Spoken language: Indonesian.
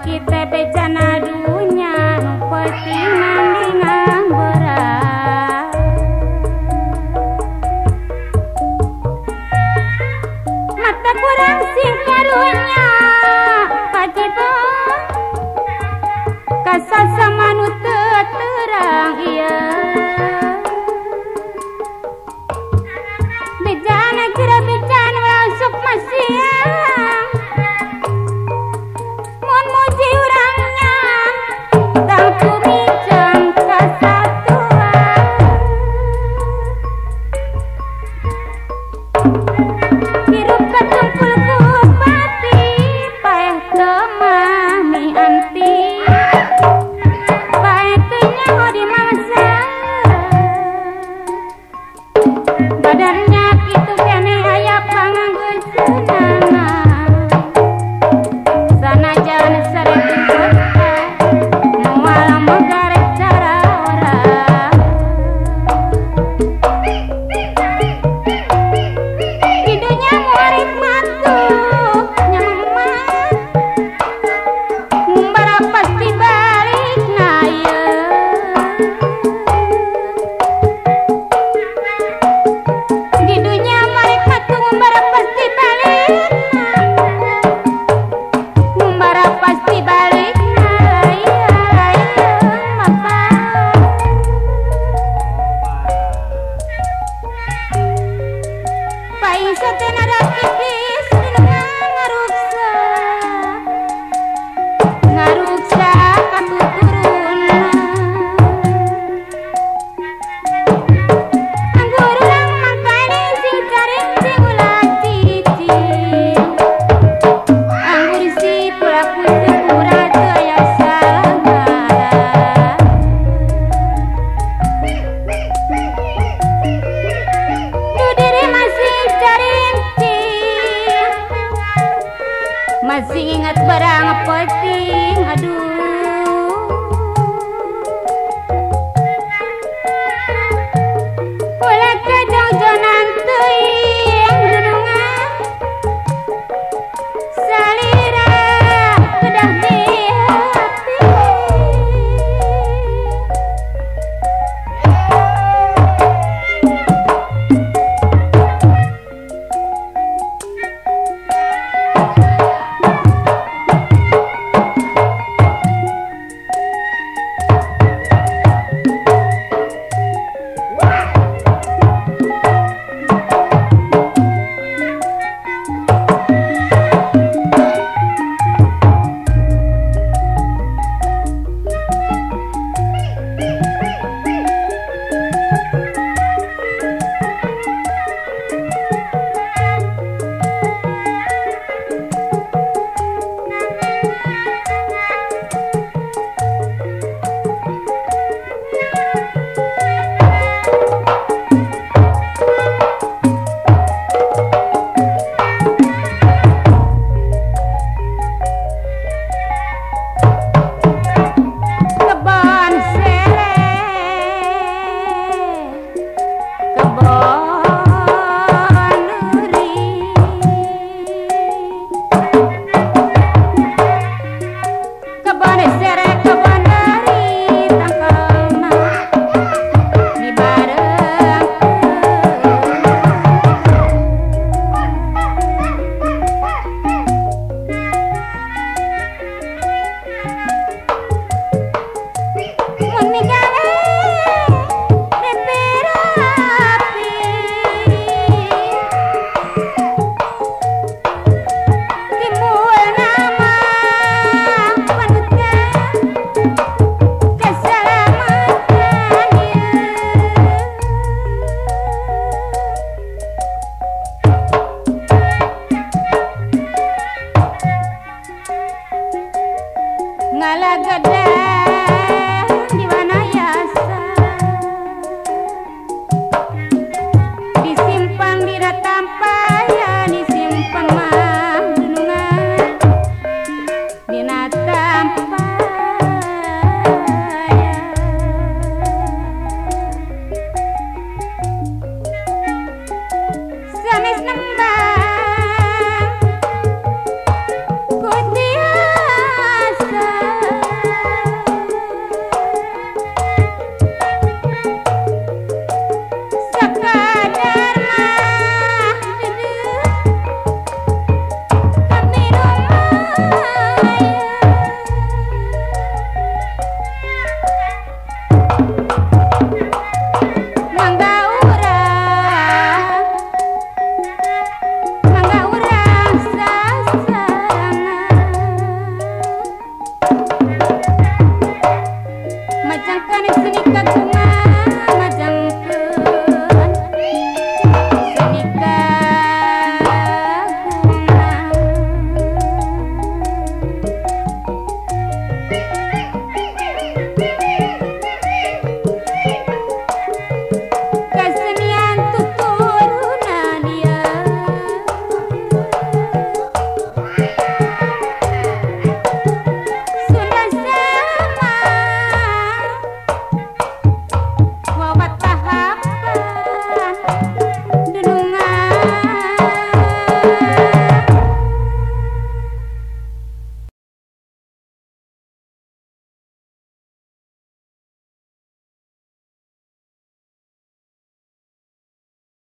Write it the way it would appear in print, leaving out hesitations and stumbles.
kita becana dunya nu penting nandingan berat. Mata kurang sing karunya pacito kasar sama nu teu terang ieu. Bejana kira bejana masuk masiang. Mun muji urangnya tang kumiceng kasatuan. Hirup katumpul ku pati paeh teu mami anti. Paeh teu nyaho di mamasa. Badannya kitu keneh aya panganggeun seunangan. Sanajan sareng kota moal magarek cara orang. Di dunya muarif matuk nyaman ngumbara pasti balikna ieu. Di dunya muarif matuk ngumbara pasti balikna. Ngumbara pasti balikna layang mapa. Paisa teh nada kikis dina ngaruksa. Ngaruksa katuturunna. Anggur urang mangkali sing caring sing ulah cicing. Anggur si pelaku sepura teu aya salah. Nu diri masih carincing, masih ingat barang penting, aduh. Ulah kejauh-jauhan teuing renungan, salira kedah di hati. Kebon sere, kebon nuri. Kebon sere, kebon nuri, tangkelna dibareng. Mun migawe reperapi, timbul nama panutkan keselamatan ieu. Ngalaga